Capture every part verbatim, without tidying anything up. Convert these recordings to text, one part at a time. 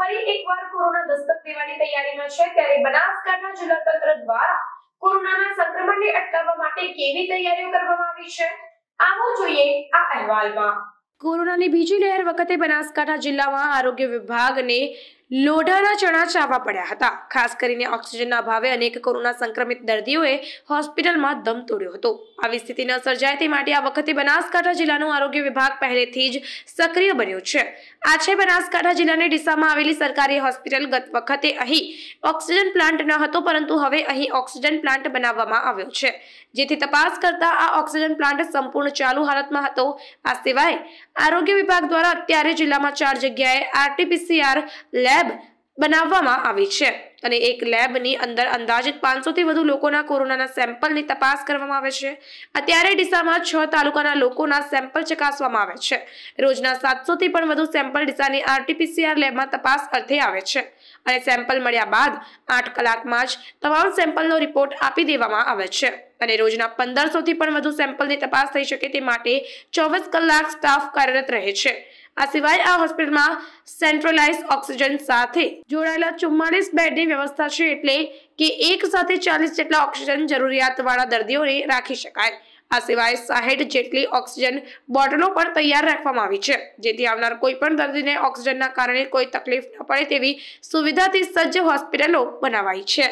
ફરી એકવાર કોરોના દસ્તક દેવાની તૈયારીમાં છે, ત્યારે બનાસકાંઠા જિલ્લા તંત્ર દ્વારા કોરોનાના સંક્રમણને અટકાવવા માટે કેવી તૈયારીઓ કરવામાં આવી છે, આવો જોઈએ આ અહેવાલમાં। કોરોનાની બીજી લહેર વખતે બનાસકાંઠા જિલ્લામાં આરોગ્ય વિભાગને લોઢાના ચણા ચાવવા પડ્યા હતા। ખાસ કરીને ઓક્સિજનના અભાવે અનેક કોરોના સંક્રમિત દર્દીઓએ હોસ્પિટલમાં દમ તોડ્યો હતો। આવી સ્થિતિ ન સર્જાય તે માટે આ વખતે બનાસકાંઠા જિલ્લાનું આરોગ્ય વિભાગ પહેલેથી જ સક્રિય બન્યું છે। આ છે બનાસકાંઠા જિલ્લાની ડીસામાં આવેલી સરકારી હોસ્પિટલ। ગત વખતે અહીં ઓક્સિજન પ્લાન્ટ ન હતો, પરંતુ હવે અહીં ઓક્સિજન પ્લાન્ટ બનાવવામાં આવ્યો છે, જેથી તપાસ કરતા આ ઓક્સિજન પ્લાન્ટ સંપૂર્ણ ચાલુ હાલતમાં હતો। આ સિવાય આરોગ્ય વિભાગ દ્વારા અત્યારે જિલ્લામાં ચાર જગ્યાએ આરટીપીસીઆર લેબ બનાવવામાં આવી છે અને એક લેબની અંદર અંદાજિત પાંચસો થી વધુ લોકોના કોરોનાના સેમ્પલની તપાસ કરવામાં આવે છે। અત્યારે ડીસામાં છ તાલુકાના લોકોના સેમ્પલ ચકાસવામાં આવે છે। રોજના સાતસો થી પણ વધુ સેમ્પલ ડીસાની આરટીપીસીઆર લેબમાં તપાસ અર્થે આવે છે અને સેમ્પલ મળ્યા બાદ આઠ કલાકમાં જ તમામ સેમ્પલનો રિપોર્ટ આપી દેવામાં આવે છે અને રોજના પંદરસો થી પણ વધુ સેમ્પલની તપાસ થઈ શકે તે માટે ચોવીસ કલાક સ્ટાફ કાર્યરત રહે છે। આ સિવાય આ હોસ્પિટલમાં સેન્ટ્રલાઇઝ ઓક્સિજન સાથે જોડાયેલા ચુમ્માલીસ બેડની વ્યવસ્થા છે, એટલે કે એક સાથે ચાલીસ જેટલા ઓક્સિજન જરૂરિયાતવાળા દર્દીઓને રાખી શકાય। આ સિવાય સાહીઠ જેટલી ઓક્સિજન બોટલો પણ તૈયાર રાખવામાં આવી છે, જેથી આવનાર કોઈ પણ દર્દીને ઓક્સિજનના કારણે કોઈ તકલીફ ન પડે તેવી સુવિધાથી સજ્જ હોસ્પિટલો બનાવાઈ છે।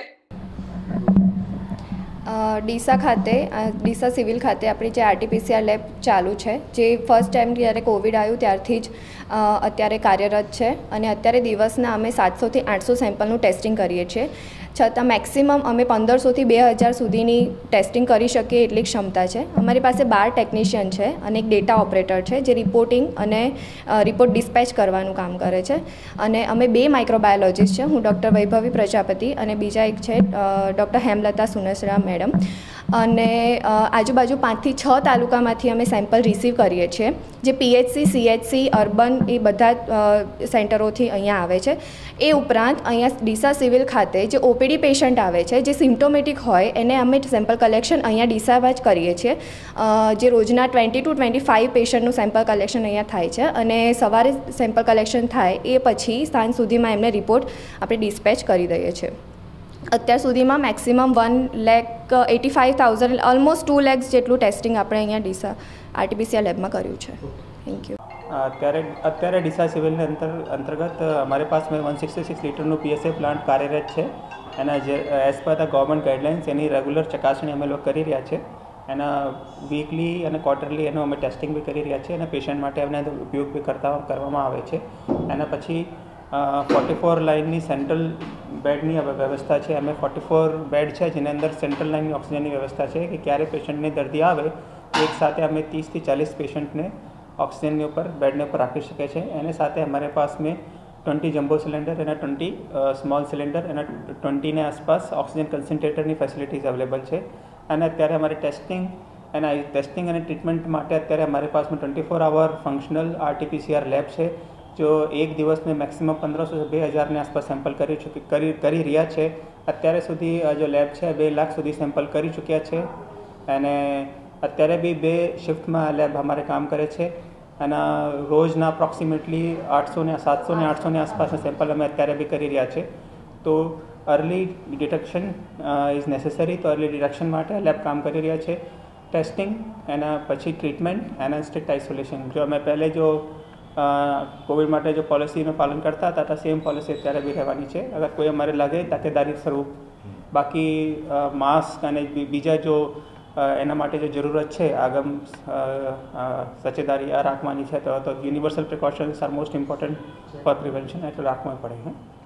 ડીસા ખાતે ડીસા સિવિલ ખાતે આપણી જે આરટીપીસીઆર લેબ ચાલુ છે, જે ફર્સ્ટ ટાઈમ જ્યારે કોવિડ આવ્યું ત્યારથી જ અત્યારે કાર્યરત છે અને અત્યારે દિવસના અમે સાતસોથી આઠસો સેમ્પલનું ટેસ્ટિંગ કરીએ છીએ। છતાં મેક્સિમમ અમે પંદરસોથી બે હજાર સુધીની ટેસ્ટિંગ કરી શકીએ એટલી ક્ષમતા છે। અમારી પાસે બાર ટેકનિશિયન છે અને એક ડેટા ઓપરેટર છે, જે રિપોર્ટિંગ અને રિપોર્ટ ડિસ્પેચ કરવાનું કામ કરે છે અને અમે બે માઇક્રોબાયોલોજીસ્ટ છે, હું ડૉક્ટર વૈભવી પ્રજાપતિ અને બીજા એક છે ડૉક્ટર હેમલતા સુનેસરા મેડમ। અને આજુબાજુ પાંચથી છ તાલુકામાંથી અમે સેમ્પલ રિસીવ કરીએ છીએ, જે પીએચસી સીએચસી અર્બન એ બધા સેન્ટરોથી અહીંયા આવે છે। એ ઉપરાંત અહીંયા ડીસા સિવિલ ખાતે જે ઓપીડી પેશન્ટ આવે છે, જે સિમ્પ્ટોમેટિક હોય, એને અમે સેમ્પલ કલેક્શન અહીંયા ડીસામાં જ કરીએ છીએ। જે રોજના ટ્વેન્ટી ટુ ટ્વેન્ટી ફાઇવ પેશન્ટનું સેમ્પલ કલેક્શન અહીંયા થાય છે અને સવારે સેમ્પલ કલેક્શન થાય એ પછી સાંજ સુધીમાં એમને રિપોર્ટ આપણે ડિસ્પેચ કરી દઈએ છીએ। અત્યાર સુધીમાં maximum one lakh eighty five thousand almost two lakhs જેટલું ટેસ્ટિંગ આપણે અહીંયા ડીસા આરટીપીસીઆર લેબમાં કર્યું છે। Thank you. અત્યારે અત્યારે ડીસા સિવિલની અંતર અંતર્ગત અમારી પાસે વન સિક્સટી સિક્સ લીટરનું પીએસએ પ્લાન્ટ કાર્યરત છે। એના જે as per the government guidelines એની રેગ્યુલર ચકાસણી અમે લોકો કરી રહ્યા છે। એના વીકલી અને ક્વાર્ટરલી એનું અમે ટેસ્ટિંગ બી કરી રહ્યા છીએ અને પેશન્ટ માટે એમને ઉપયોગ બી કરતા કરવામાં આવે છે। એના પછી ફોર્ટી ફોર લાઇનની સેન્ટ્રલ બેડની વ્યવસ્થા છે। અમે ફોર્ટી ફોર બેડ છે, જેની અંદર સેન્ટ્રલ લાઇનની ઓક્સિજનની વ્યવસ્થા છે કે ક્યારે પેશન્ટને દર્દી આવે એક સાથે અમે ત્રીસથી ચાલીસ પેશન્ટને ઓક્સિજનની ઉપર બેડને ઉપર રાખી શકે છે। એની સાથે અમારે પાસ મેં ટ્વેન્ટી જમ્બો સિલિન્ડર અને ટ્વેન્ટી સ્મોલ સિલિન્ડર અને ટ્વેન્ટીને આસપાસ ઓક્સિજન કન્સન્ટ્રેટરની ફેસિલિટીઝ અવેલેબલ છે। અને અત્યારે અમારી ટેસ્ટિંગ એના ટેસ્ટિંગ અને ટ્રીટમેન્ટ માટે અત્યારે અમારી પાસમાં twenty four hour functional RTPCR lab છે, જો એક દિવસને મેક્સિમમ પંદરસો બે હજારની આસપાસ સેમ્પલ કરી ચૂકી કરી કરી રહ્યા છે। અત્યારે સુધી જો લેબ છે બે લાખ સુધી સેમ્પલ કરી ચૂક્યા છે અને અત્યારે બી બે શિફ્ટમાં લેબ અમારે કામ કરે છે અને રોજના અપ્રોક્સિમેટલી આઠસો ને સાતસો ને આઠસોની આસપાસના સેમ્પલ અમે અત્યારે બી કરી રહ્યા છે। તો અર્લી ડિટેક્શન ઇઝ નેસેસરી, તો અર્લી ડિટેક્શન માટે લેબ કામ કરી રહ્યા છે। ટેસ્ટિંગ એના પછી ટ્રીટમેન્ટ એના સ્ટ્રિક્ટ આઇસોલેશન, જો અમે પહેલે જો કોવિડ માટે જો પોલિસીનું પાલન કરતા હતા તો સેમ પોલિસી અત્યારે બી રહેવાની છે। અગર કોઈ અમારે લાગે તકેદારી સ્વરૂપ બાકી માસ્ક અને બીજા જો એના માટે જો જરૂરત છે આગમ સચેદારી આ રાખવાની છે, તો universal precautions are most important for prevention, એટલે રાખવું પડે।